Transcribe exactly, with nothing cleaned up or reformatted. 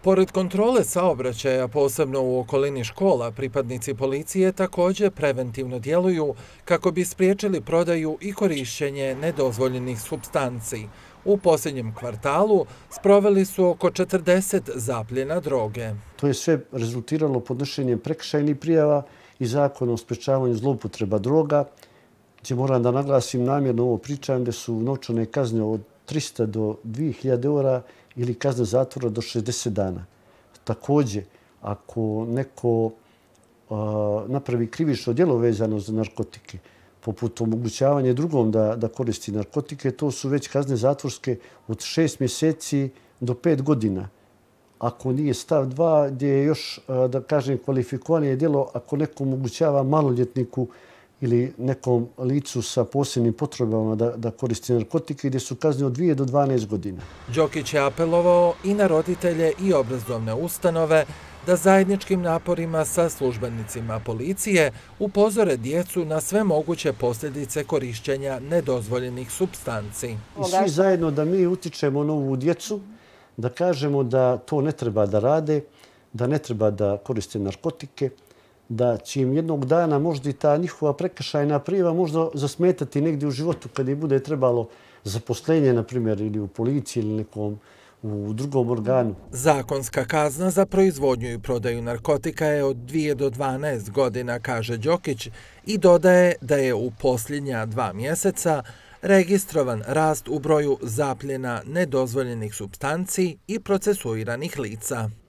Pored kontrole saobraćaja, posebno u okolini škola, pripadnici policije također preventivno djeluju kako bi spriječili prodaju i korišćenje nedozvoljenih supstanci. U posljednjem kvartalu sproveli su oko četrdeset zapljena droge. To je sve rezultiralo podnošenjem prekršajnih prijava i Zakona o sprečavanju zloupotreba droga, gdje moram da naglasim namjerno ovo pričam, gdje su novčane kazne od trista do dvije hiljade eura ili kazna zatvora do šezdeset dana. Također, ako neko a, napravi krivično djelo vezano za narkotike, poput omogućavanja drugom da, da koristi narkotike, to su već kazne zatvorske od šest mjeseci do pet godina. Ako nije stav dva, gdje je još, da kažem, kvalifikovanije djelo, ako neko omogućava maloljetniku ili nekom licu sa posebnim potrebama da, da koristi narkotike, gdje su kazne od dvije do dvanaest godina. Đokić je apelovao i na roditelje i obrazovne ustanove da zajedničkim naporima sa službenicima policije upozore djecu na sve moguće posljedice korišćenja nedozvoljenih supstanci. I svi zajedno da mi utičemo na ovu djecu, da kažemo da to ne treba da rade, da ne treba da koriste narkotike, da će im jednog dana možda i ta njihova prekršajna prijava možda zasmetati negdje u životu kad im bude trebalo zaposlenje, na primjer, ili u policiji ili nekom u drugom organu. Zakonska kazna za proizvodnju i prodaju narkotika je od dvije do dvanaest godina, kaže Đokić, i dodaje da je u posljednja dva mjeseca registrovan rast u broju zapljena nedozvoljenih supstanci i procesuiranih lica.